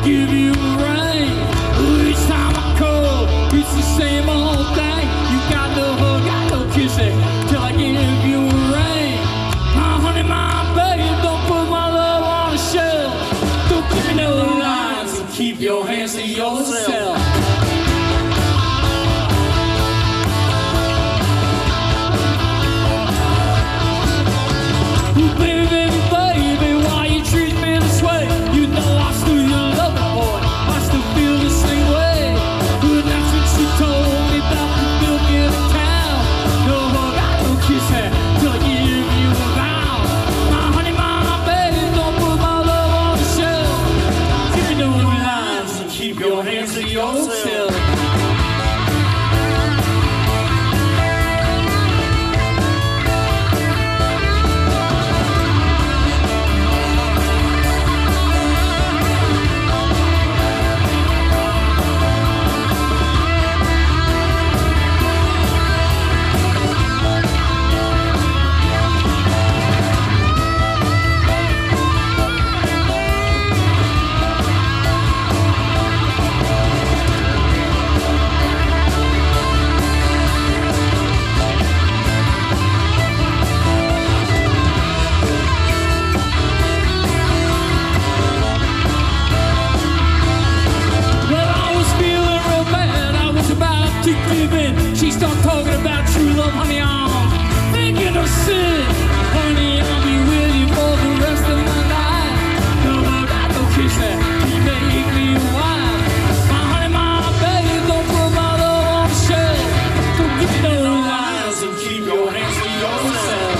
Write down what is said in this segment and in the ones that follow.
give you rain. Each time I call, it's the same old thing. You got no hug, got no kissing, till I give you rain. My honey, my baby, don't put my love on a shelf. Don't give me no lines and keep your hands to yourself. She started talking about true love, honey, I'm thinking of sin. Honey, I'll be with you for the rest of my life. No hug, no kissing, you make me wild. My honey, my baby, don't put my love on the shelf. Don't give me no lies and keep your hands to yourself.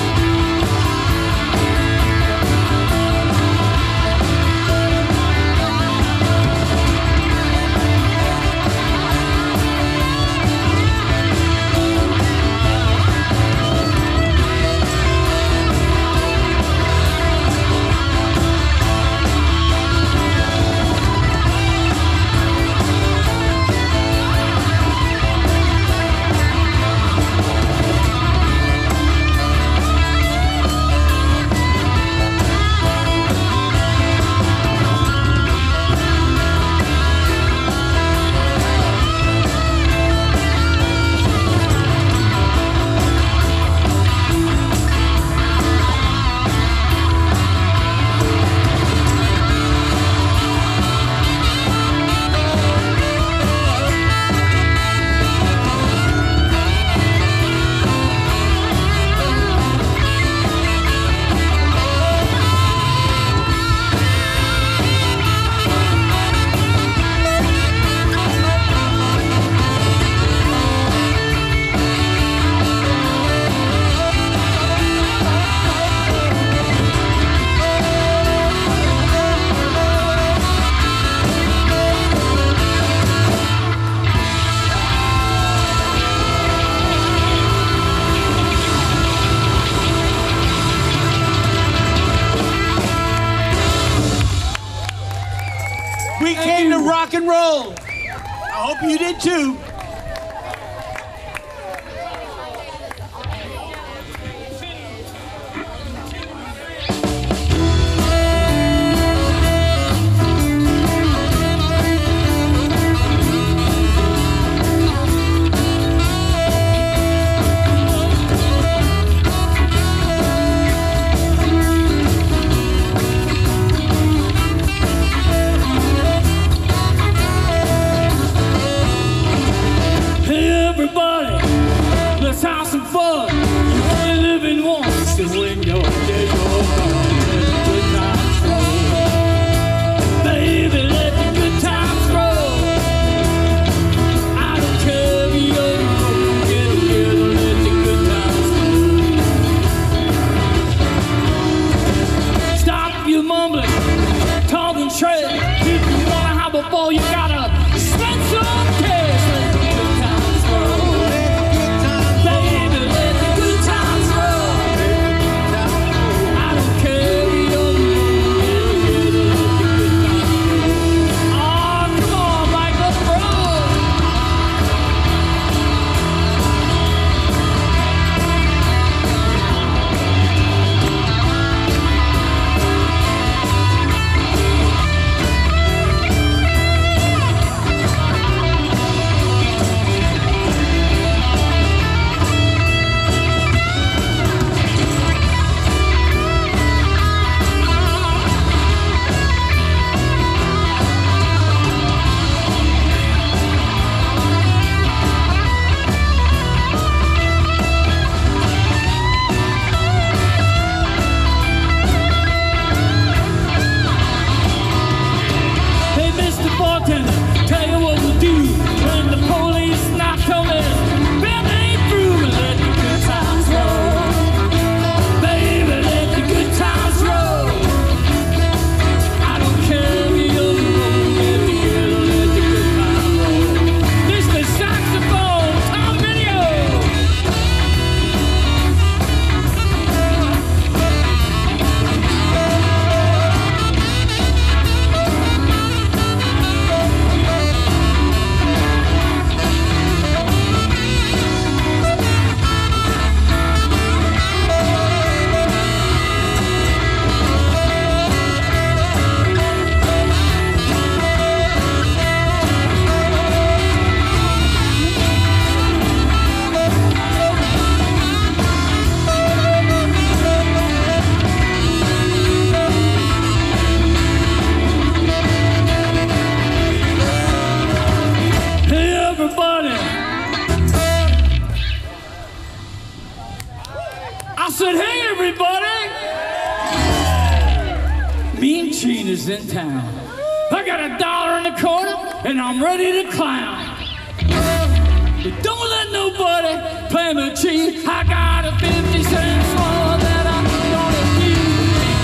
We came to rock and roll. I hope you did too. Before you gotta spend some cash, let the good times roll. Baby, let the good times roll. I don't care if you're oh, come on, Mike, let's roll. ladies in town. I got $1 in the corner and I'm ready to clown. But don't let nobody play me cheap. I got a 50 cent small that I'm gonna use.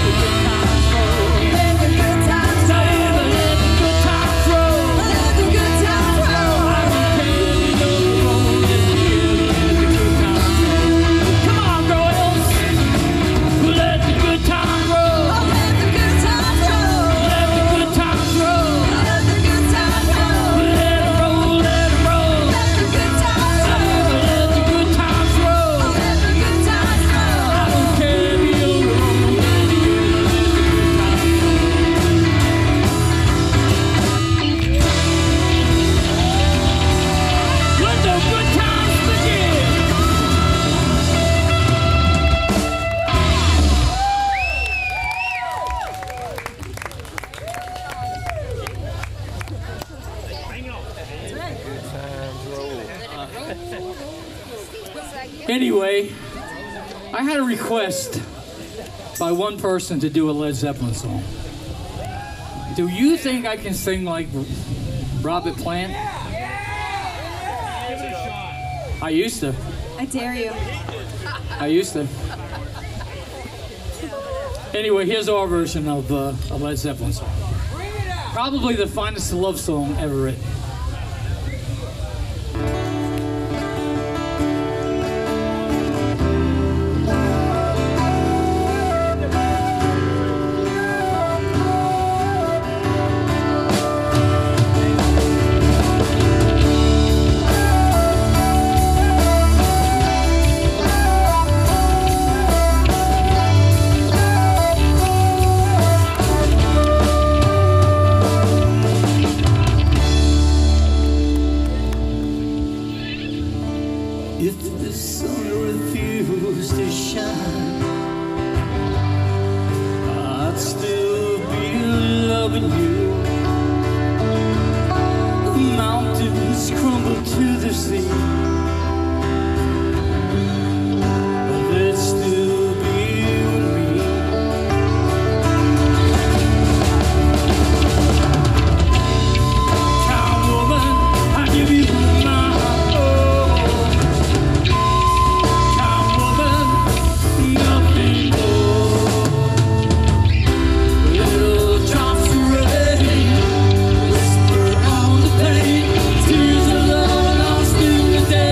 Let the good times roll. Let the good times roll. Let the good times roll. I don't care if you know the road. Let the good times roll. Come on, girls. Let the good times roll. Let the good times roll. Let the good times roll. Let the good times roll. Let it roll. Let it roll. Let the good times roll. Let the good times roll. Let the good times roll. I don't care if you know the road. Let the good times roll. Let the good times begin. Anyway, I had a request by one person to do a Led Zeppelin song. Do you think I can sing like Robert Plant? I used to. I dare you. I used to. Anyway, here's our version of a Led Zeppelin song. Probably the finest love song ever written. If the sun refused to shine, I'd still be loving you. The mountains crumble to the sea, but they'd still be with me. Cowwoman, I give you my nothing more. Little drops of rain whisper on the pain. Tears of love lost in the day.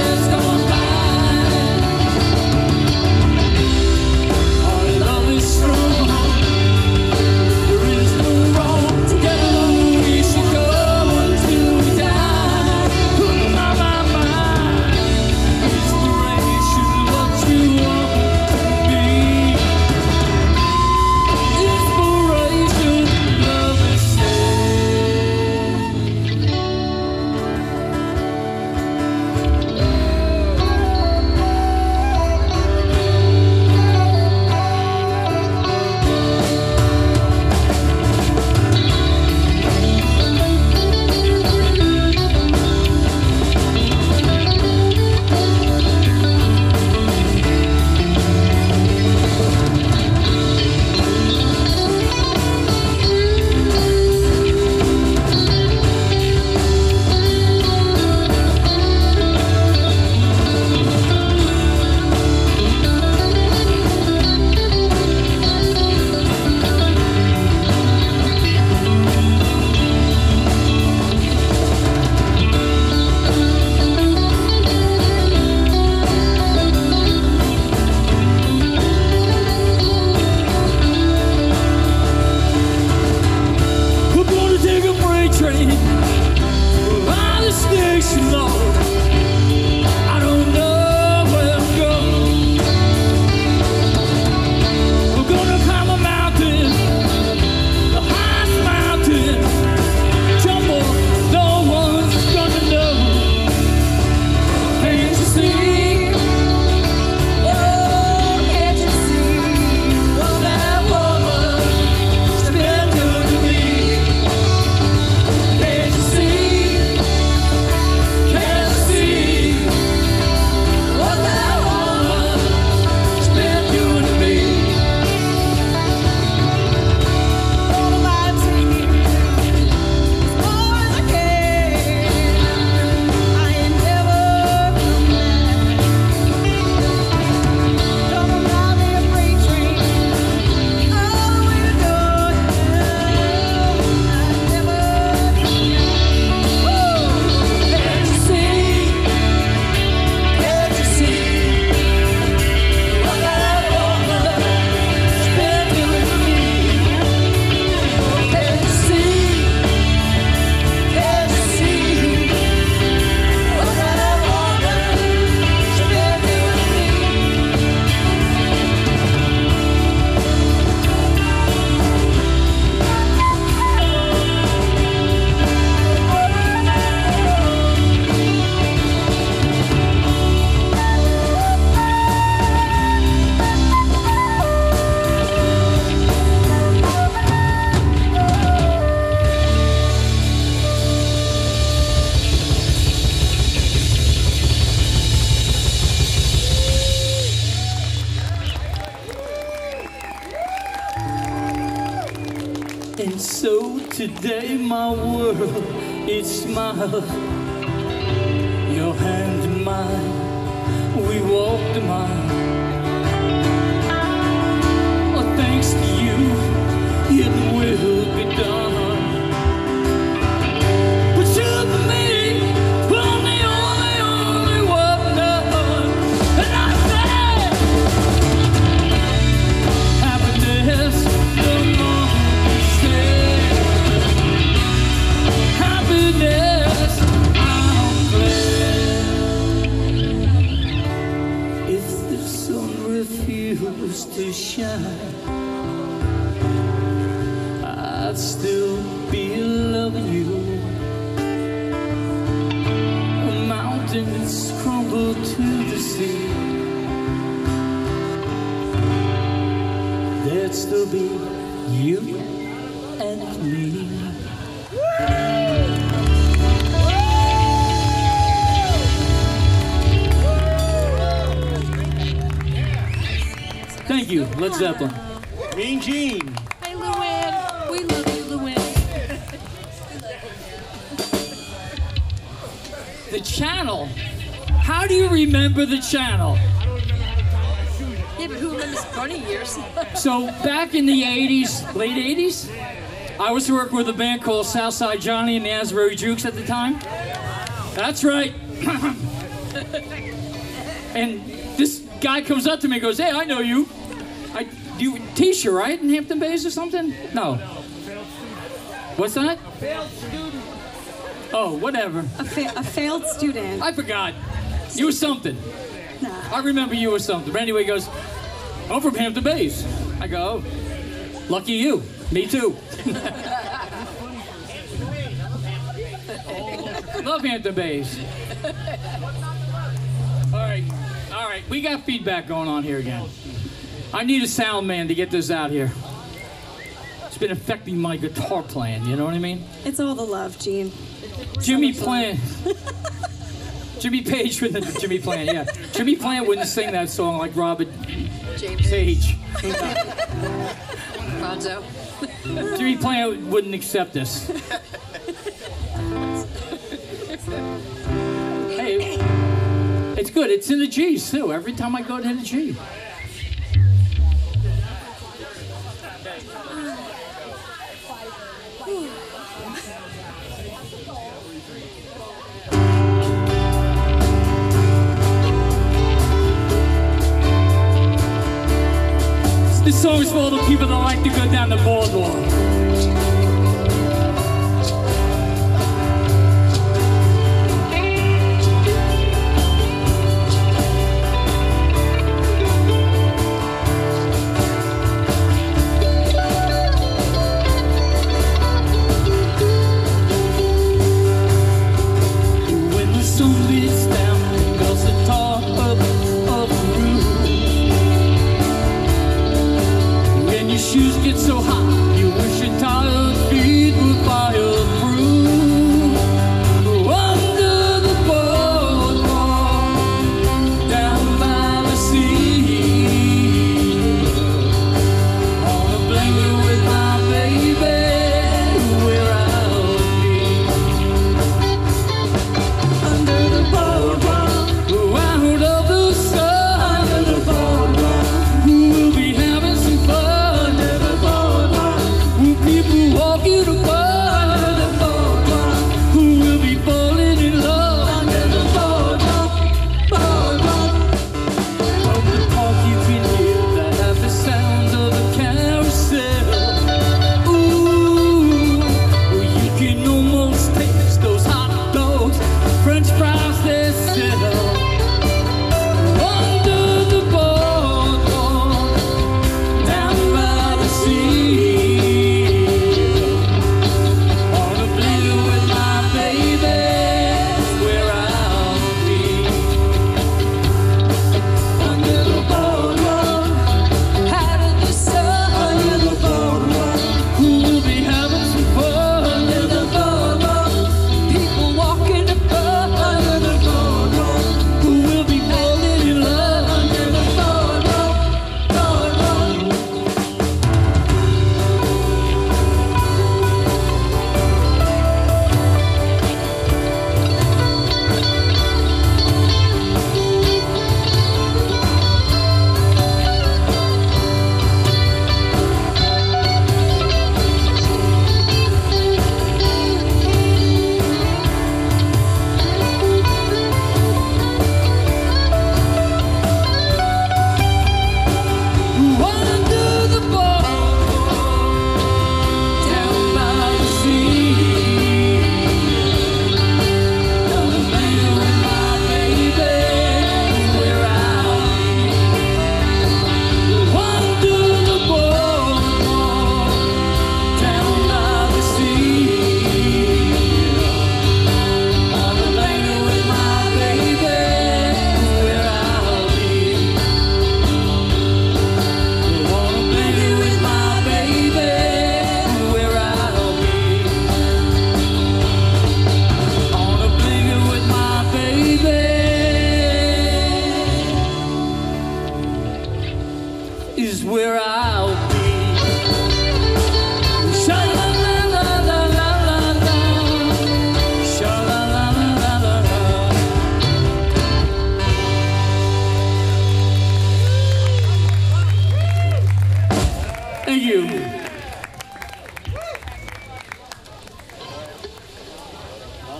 Today my world, it smiled. Your hand in mine, we walked a mile. Oh, thanks to you, it will be done. But you and me, we're the only one done. And I say, happiness, the more we say. Happiness, I'm glad. If the sun refused to shine, I'd still be loving you. Mountains crumble to the sea, there'd still be you and me. Thank you, Led Zeppelin. Mean Gene. Hey, Luann. We love you, Luann. The Channel. How do you remember The Channel? Yeah, but who remembers funny years? So back in the 80s, late 80s, I was working with a band called Southside Johnny and the Asbury Jukes at the time. That's right. And this guy comes up to me and goes, hey, I know you. You Tisha, right? In Hampton Bays or something? No. What's that? Failed student. Oh, whatever. A failed student. I forgot. You were something. Nah. I remember you were something. But anyway, he goes, I'm from Hampton Bays. I go, oh, lucky you. Me too. Love Hampton Bays. All right. We got feedback going on here again. I need a sound man to get this out here. It's been affecting my guitar playing, you know what I mean? It's all the love, Gene. Jimmy Plant. Jimmy Page wouldn't. Jimmy Plant, yeah. Jimmy Plant wouldn't sing that song like Robert James Page. Bonzo. Jimmy Plant wouldn't accept this. Hey, it's good. It's in the G's too. Every time I go to the G. This song is for all the people that like to go down the boardwalk. When the sun beats down and goes the top of the roof, when your shoes get so hot, you wish you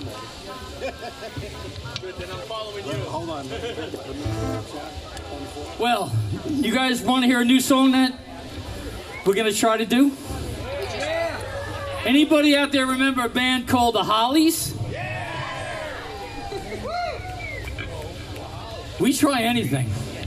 Hold on. Well, you guys want to hear a new song that we're going to try to do? Anybody out there remember a band called the Hollies? We try anything.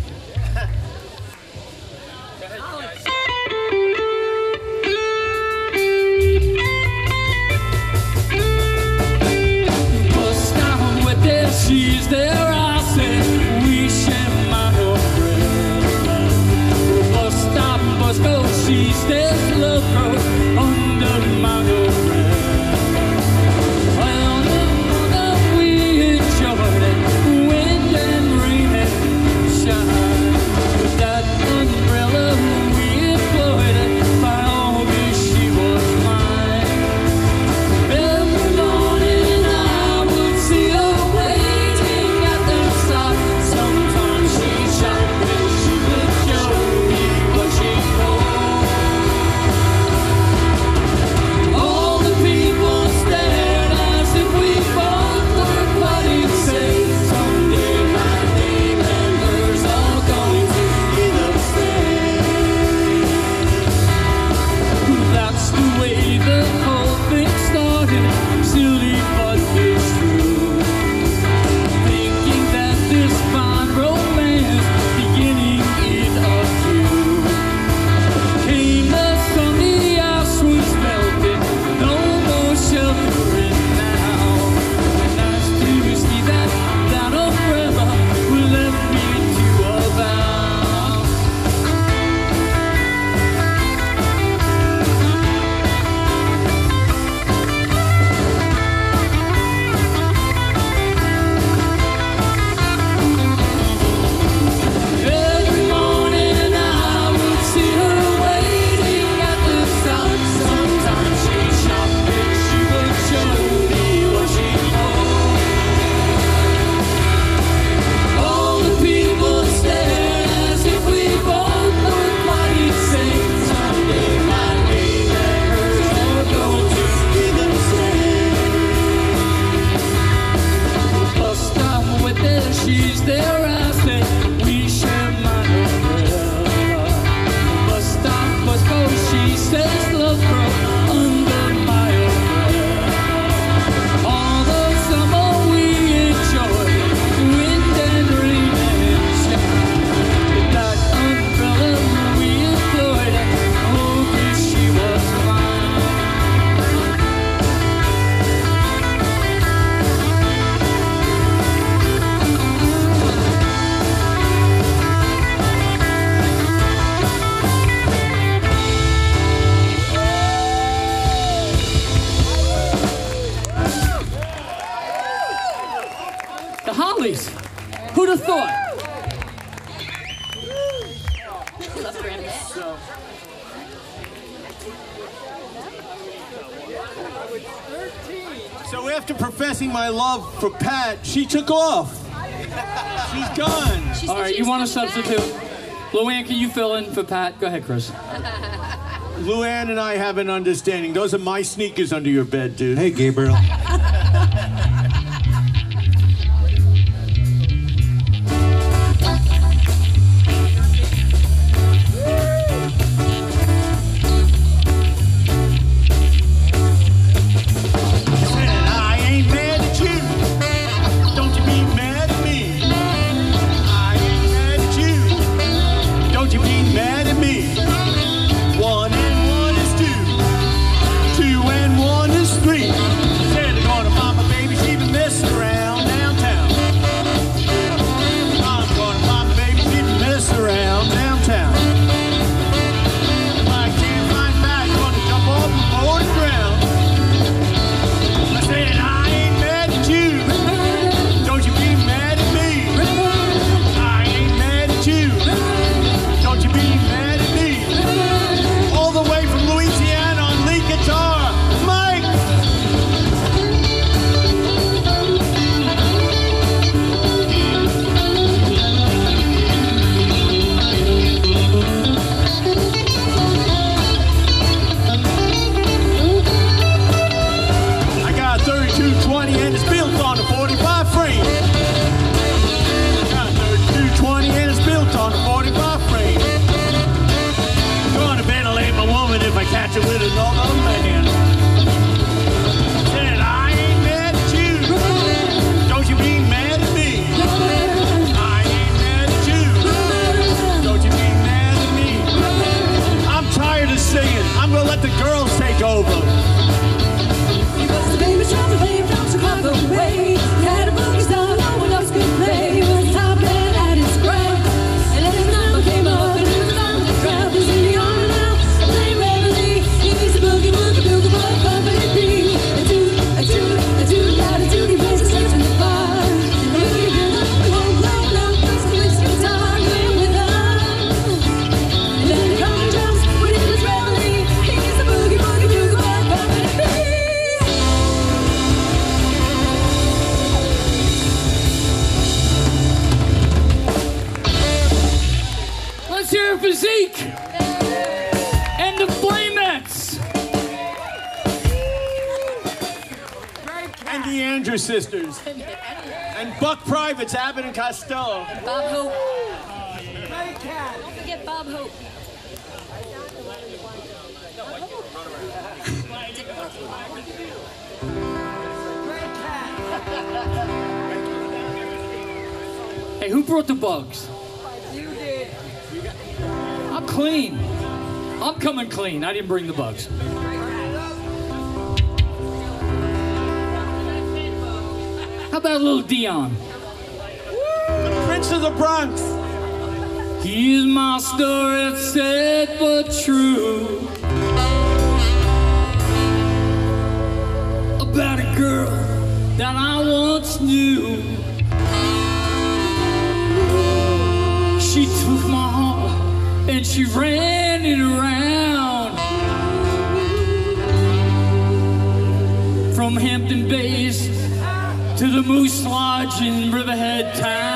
She's there, I said, we share my umbrella. Bus stop, bus go, she's there, love grows under my umbrella. Well, we enjoyed it, wind and rain and shine. With that umbrella, we employed it, by August she was mine. Every morning I would see her waiting at the stop. Sometimes she shopped and she would show me what she wore. All the people stared as if we both were quite insane. Someday my name and hers are going to be the same. That's the way the whole thing started. Silly but it's true. Thinking that this fine romance beginning in a few. Came the sun, the ice was melting, no more sheltering now. Nice to see that umbrella will let me to a vow. Every morning I would see her waiting at the stop. Sometimes she shopped and she would show me what she wore. All the people stared as if we both were quite insane. Someday my name and hers are going to be the same. Bus stop with her, she's there, I say, we share my umbrella. Bus stop, bus go, she says, love grow under my umbrella. All the summer we enjoyed, wind and rain and shine. With that umbrella we employed, oh, yes, she was mine. The Hollies. Who'd have thought? Love Grammy. So after professing my love for Pat, she took off. She's gone. All right, you want a substitute? Luann, can you fill in for Pat? Go ahead, Chris. Luann and I have an understanding. Those are my sneakers under your bed, dude. Hey, Gabriel. I ain't mad at you. Don't you be mad at me. I ain't mad at you. Don't you be mad at me. 1 and 1 is 2. 2 and 1 is 3. Said I'm gonna find my baby, she Drake and the Flamettes. And the Andrews Sisters. And Buck Privates, Abbott and Costello. Bob Hope. Don't forget Bob Hope. Hey, who brought the bugs? You did. I'm clean. I'm coming clean. I didn't bring the bugs. How about a little Dion? The Prince of the Bronx. Here's my story, sad but true, about a girl that I once knew. She took my heart and she ran it around, from Hampton Bays to the Moose Lodge in Riverhead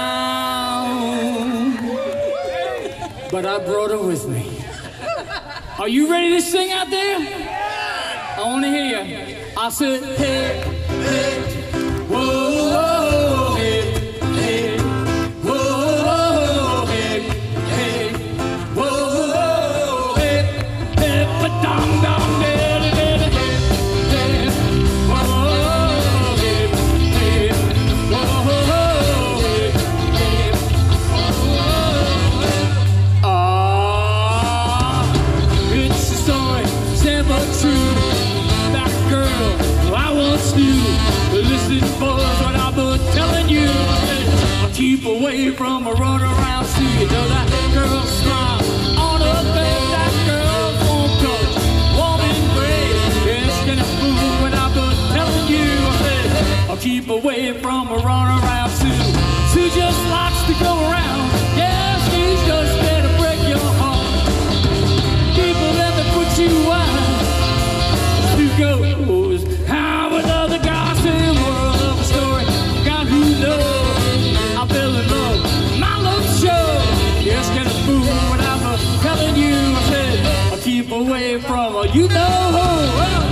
Town. But I brought her with me. Are you ready to sing out there? I want to hear you. I said, hey, hey, whoa, whoa, hey, hey, whoa, whoa, hey, hey, whoa, whoa, hey, hey, ba-dum, dum, hey, hey, hey, hey, whoa, hey, hey, whoa, hey, hey, it's a story, sad but true, that girl I once knew. Listen, boys, what I've been telling you. I'll keep away from a runaround. See, you know that girl's smile on her face, that girl's warm touch, warm embrace. It's gonna fool what I've been telling you. I'll keep away from a runaround. Sue just likes to go around. Yeah, she's just there to break your heart. People that put you out. Who goes? How another gossip world of a story. God who knows? I fell in love. My love show. Yes, can a fool what I'm telling you. I said I'll keep away from her. You know. Well,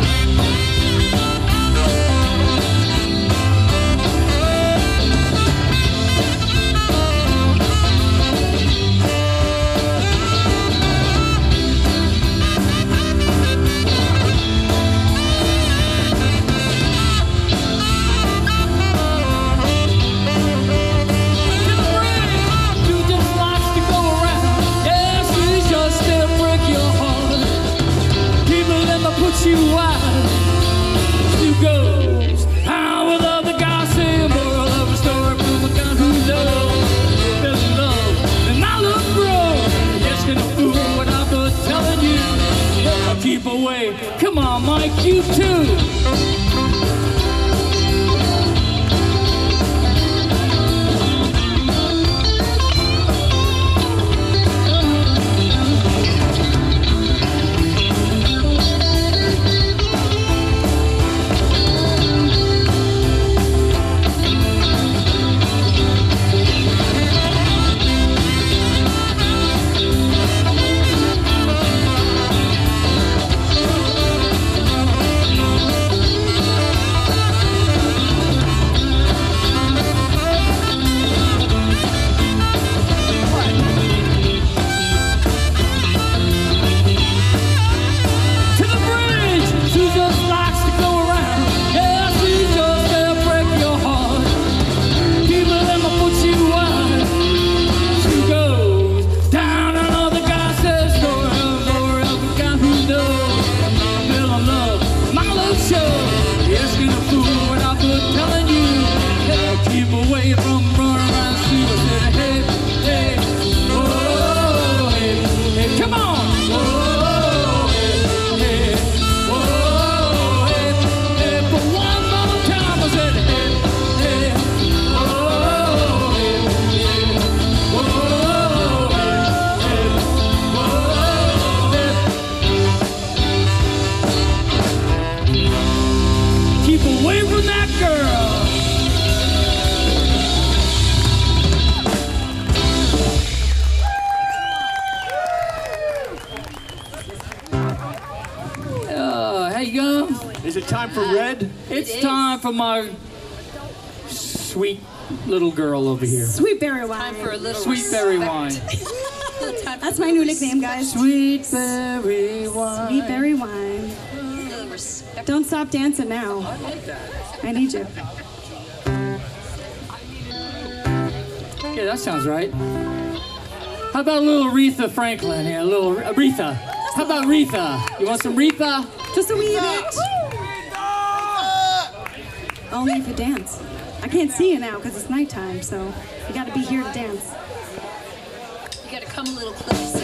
time for red? It's time for my sweet little girl over here. Sweet berry wine. Time for a little Sweet berry wine. That's my new nickname, guys. Sweet berry wine. Sweet berry wine. Don't stop dancing now. I need you. Yeah, that sounds right. How about a little Aretha Franklin here? A little Aretha. How about Aretha? You want some Aretha? Just a wee bit. Only if you dance. I can't see you now because it's nighttime, so you got to be here to dance. You gotta come a little closer.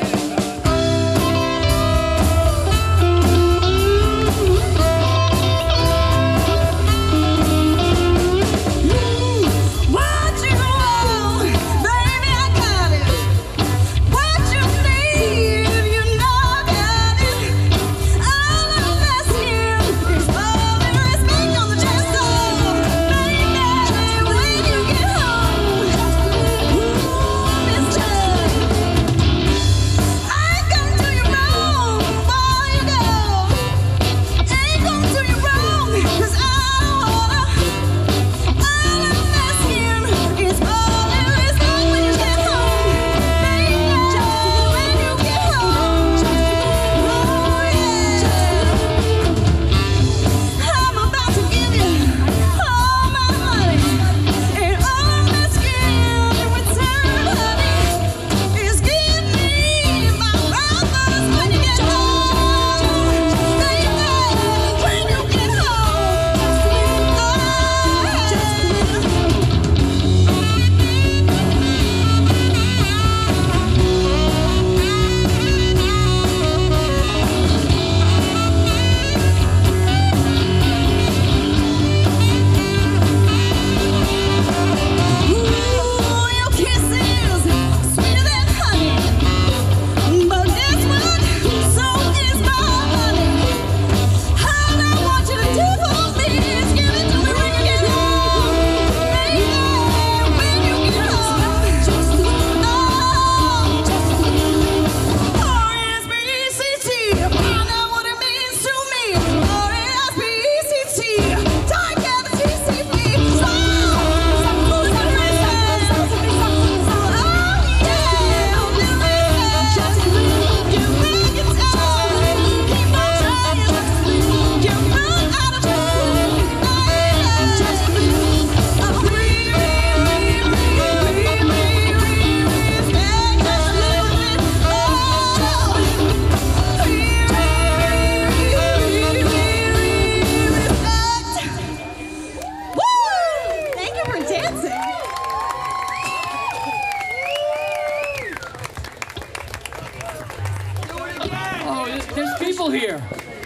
There's people here.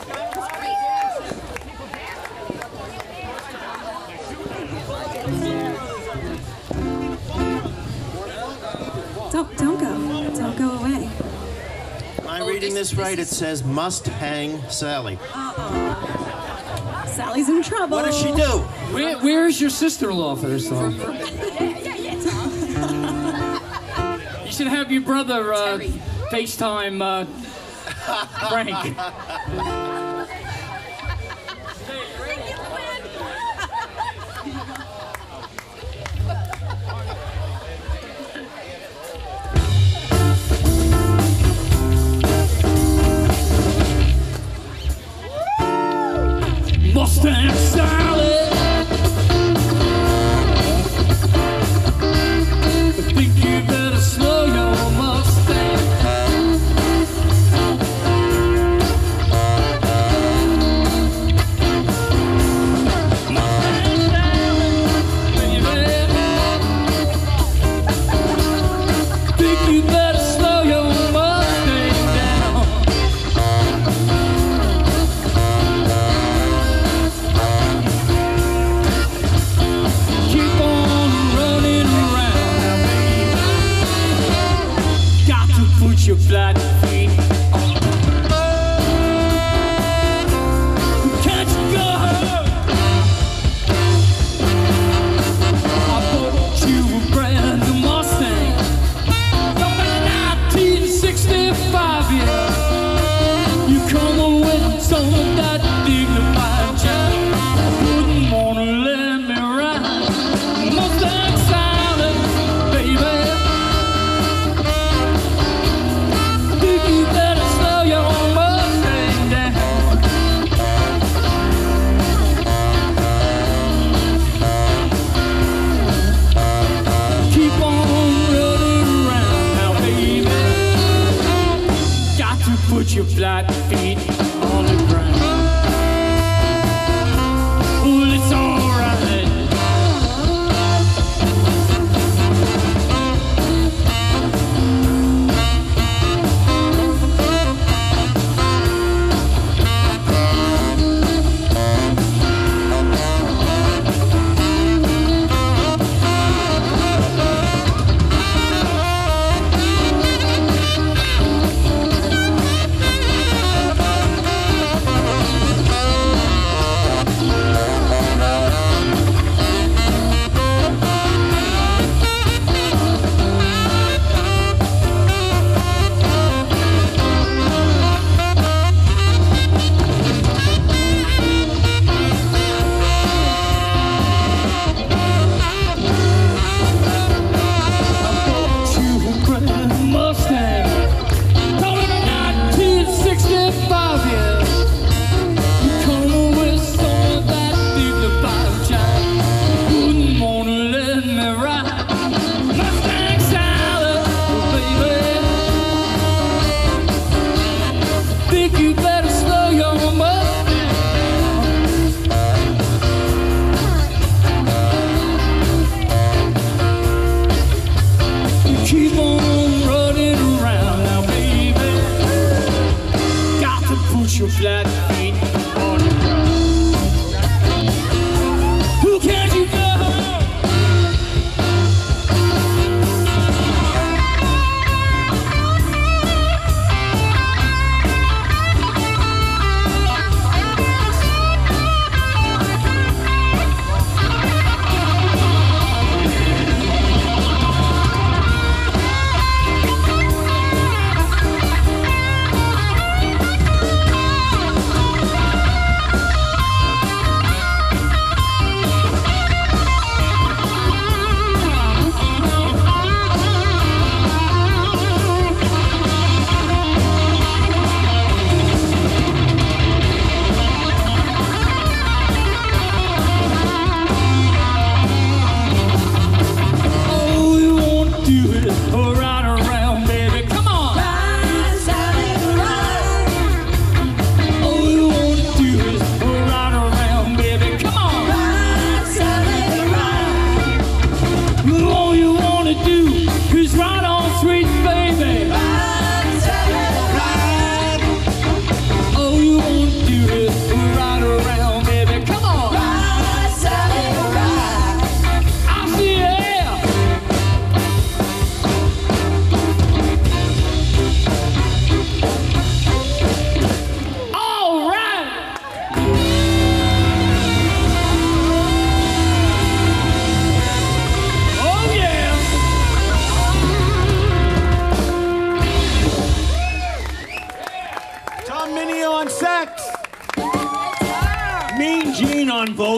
Don't go away. Am I reading this right? It says must hang Sally. Sally's in trouble. What does she do? Where's your sister-in-law for this song? You should have your brother FaceTime Frank. Mustang Sally. I think you better slow your Mustang.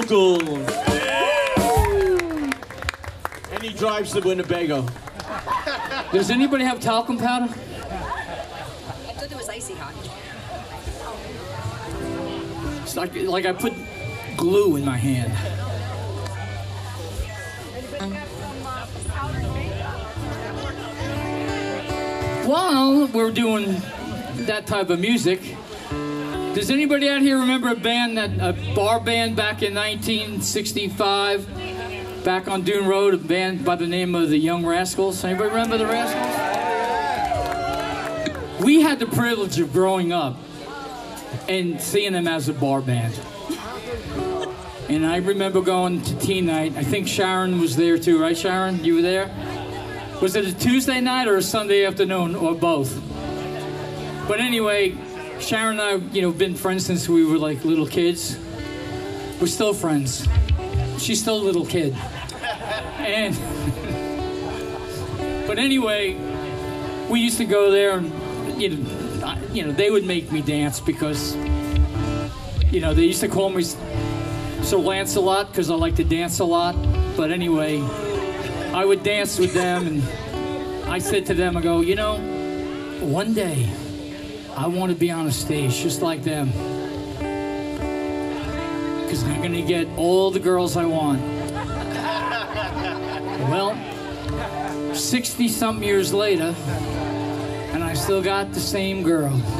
school. And he drives to Winnebago. Does anybody have talcum powder? I thought it was icy hot. It's like I put glue in my hand. While we're doing that type of music, does anybody out here remember a bar band back in 1965? Back on Dune Road, a band by the name of the Young Rascals. Anybody remember the Rascals? We had the privilege of growing up and seeing them as a bar band. And I remember going to teen night. I think Sharon was there too, right, Sharon? You were there? Was it a Tuesday night or a Sunday afternoon, or both? But anyway, Sharon and I, been friends since we were like little kids. We're still friends. She's still a little kid. And, but anyway, we used to go there and, they would make me dance because, they used to call me Sir Lancelot because I like to dance a lot. But anyway, I would dance with them, and I said to them, I go, one day I want to be on a stage just like them. Because I'm going to get all the girls I want. Well, 60-something years later, and I still got the same girl. 1,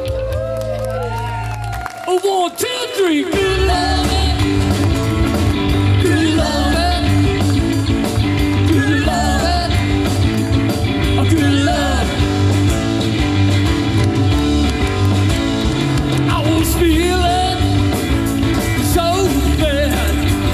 2, 3, good loving, good loving, good loving, good love. I was feeling so bad.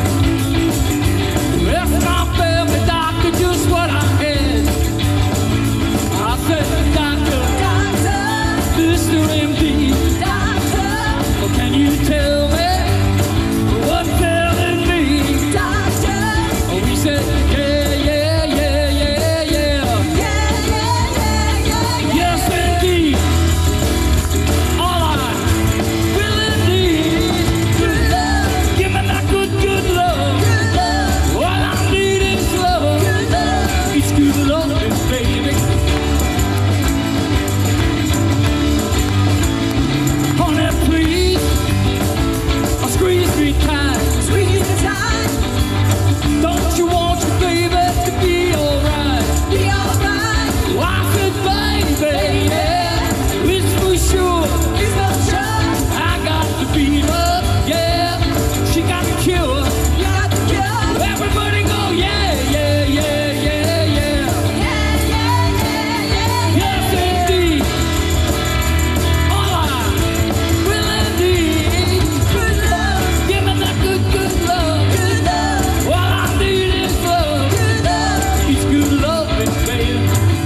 If my family doctor just what I had, I said, Doctor, Mr. MD, can you tell me what's telling me? Doctor. Oh, he said, yeah. Yes, indeed. All I really need, good love. Give me that good love. Good love. What I need is love. Good love. It's good love, baby. Honey, please. Squeeze me tight. Squeeze me tight. Don't you want your baby to be alright? Be alright. I said, baby, yeah, it's for sure. It's for sure. I got the beat up, yeah. She got the cure. You got the cure. Everybody go, yeah. Yes, indeed. All I really need. Good love. Give me that good love. Good love. What I need is love. Good love. It's good love, baby.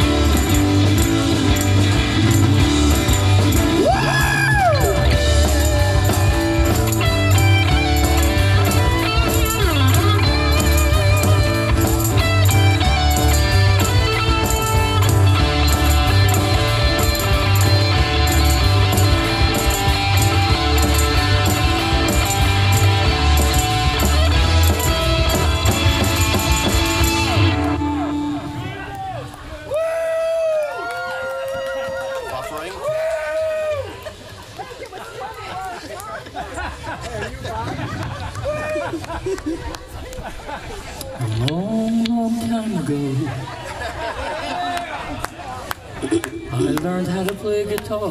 Buffering. A long time ago, I learned how to play guitar.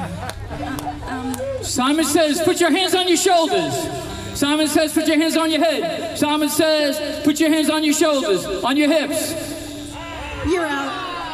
Simon says, put your hands on your shoulders. Simon says, put your hands on your head. Simon says, put your hands on your shoulders, on your hips. You're out.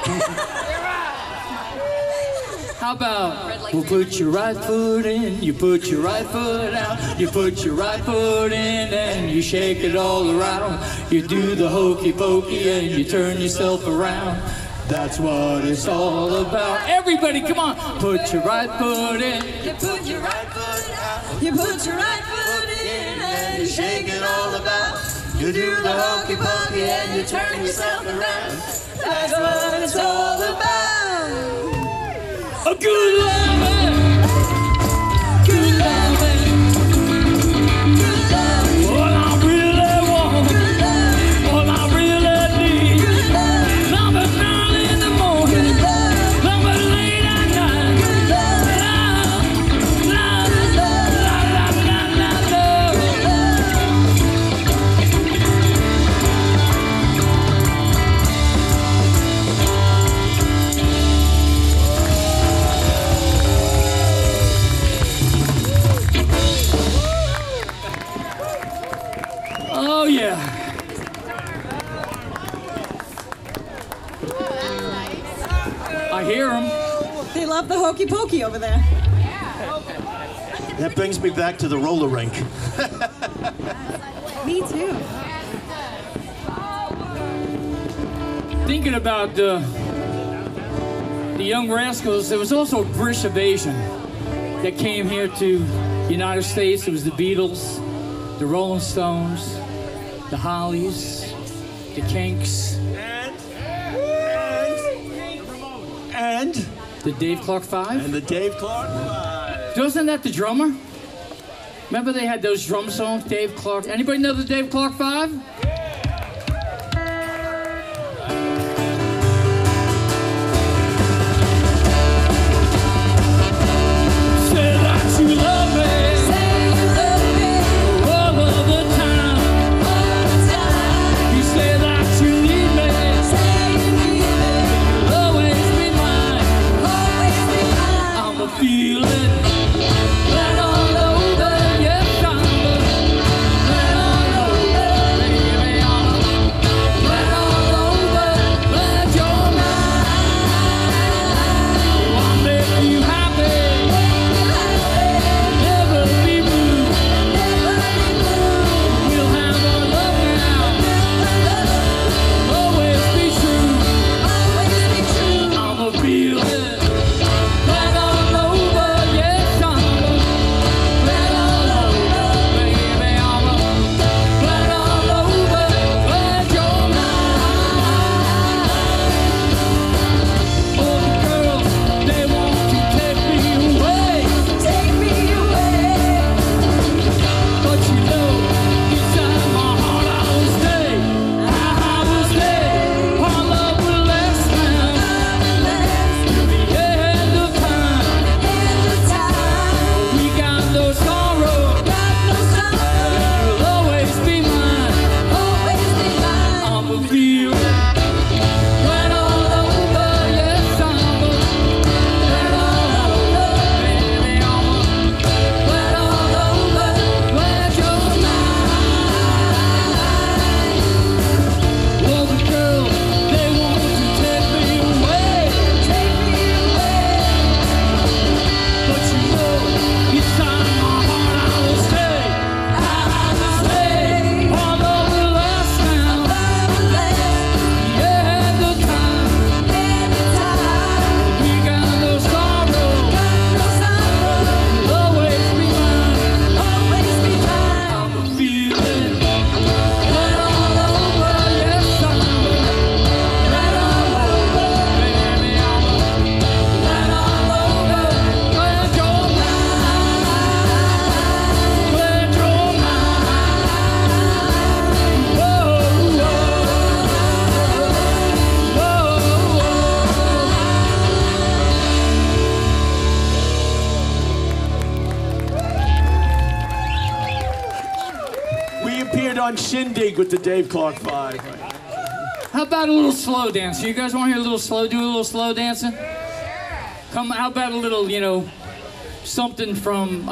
How about, we'll put your right foot in, you put your right foot out, you put your right foot in and you shake it all around. You do the hokey pokey and you turn yourself around. That's what it's all about. Everybody, come on. Put your right foot in. You put your right foot out. You put your right foot in and you shake it all about. You do the hokey pokey and you turn yourself around. That's what it's all about. A good loving. Good loving. Good love. All I Oh, yeah. I hear them. They love the hokey pokey over there. That brings me back to the roller rink. Me too. Thinking about the Young Rascals, there was also a British invasion that came here to the United States. It was the Beatles, the Rolling Stones, the Hollies, the Kinks, And the Dave Clark Five. the Dave Clark Five. Wasn't that the drummer? Remember they had those drum songs, Dave Clark? Anybody know the Dave Clark Five? Say that you love me. All of the time. You say that you need me. You'll always be mine. I'm a feeling. Right all over, yes, I'm right all over, baby, I'm right all over, but you're mine. I'll make you happy, never be blue. We'll have our love now, always be true. I'm a feeling. Right all over, yes, I'm right all over, baby, I'm right all over, but you're mine. All the girls, they want to take me away, but you know, inside my heart I will stay, our love will last now, till the end of time. We got no sorrow, you'll always be mine. I'm a feeling. Right all over, yes, I'm right all over, baby, I'm right all over, but you're mine. All the girls, they want to take me away, but you know, inside my heart I will stay, our love will last now, the end of time. We got no sorrow, you'll always be mine. I'm a feeling. Right all over, yes, I'm right all over, baby, I'm right all over, but you're mine, but you're mine. Whoa, We appeared on Shindig with the Dave Clark Five. How about a little slow dance? You guys want to hear a little slow? Do a little slow dancing? Come. How about a little, something from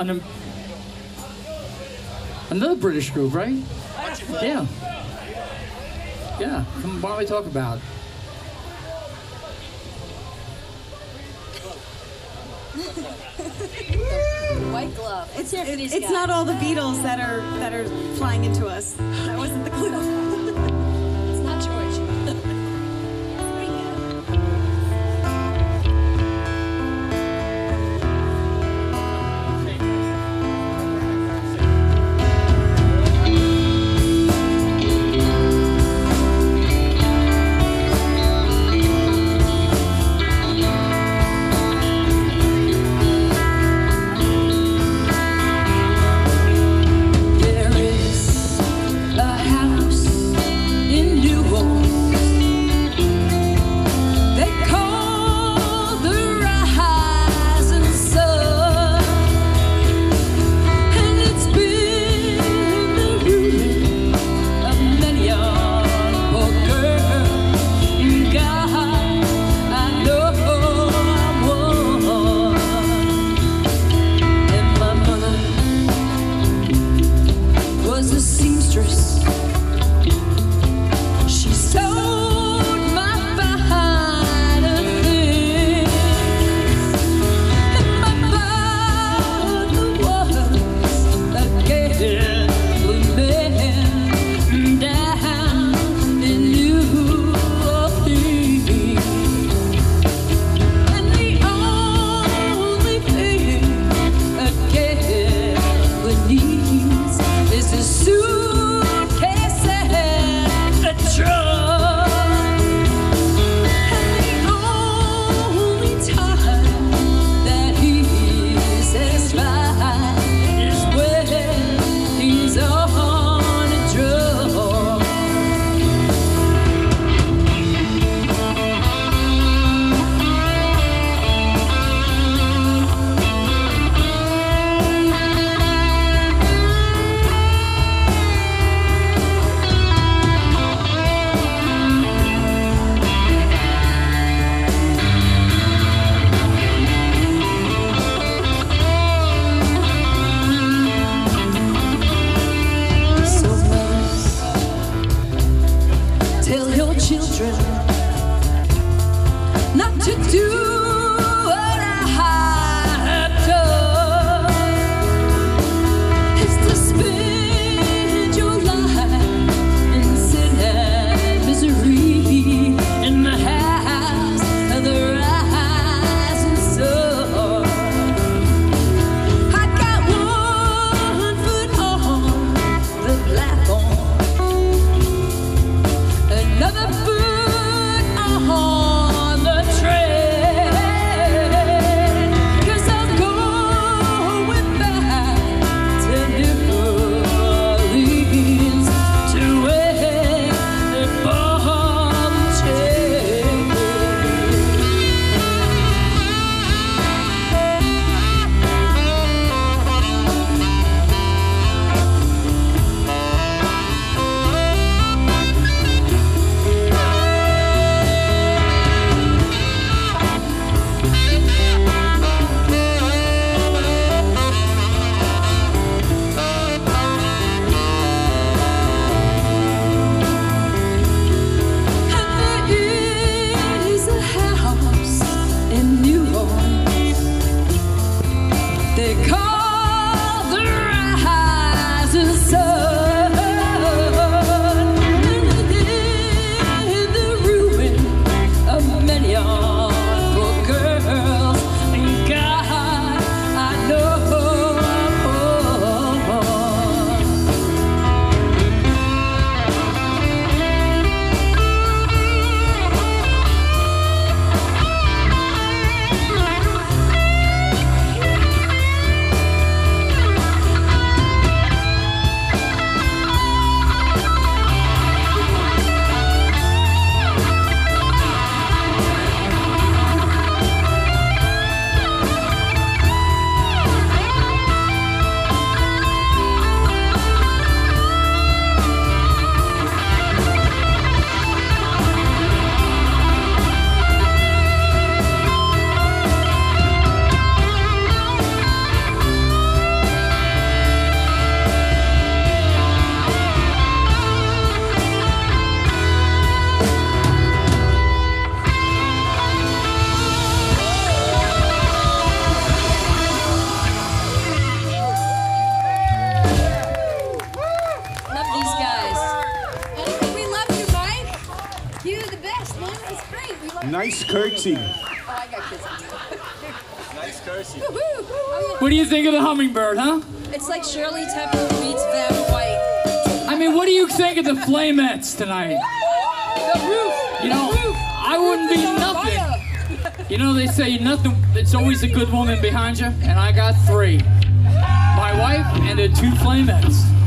another British group, right? Yeah. Yeah. Come. Why don't we talk about it? White glove. It's not all the Beatles that are flying into us. That wasn't the clue. It's not George. There is a Nice curtsy. What do you think of the Hummingbird, huh? It's like Shirley Temple meets Van White. I mean, what do you think of the Flamettes tonight? The roof. You know, I wouldn't be nothing. You know, they say nothing, it's always a good woman behind you, and I got 3. My wife and the 2 Flamettes.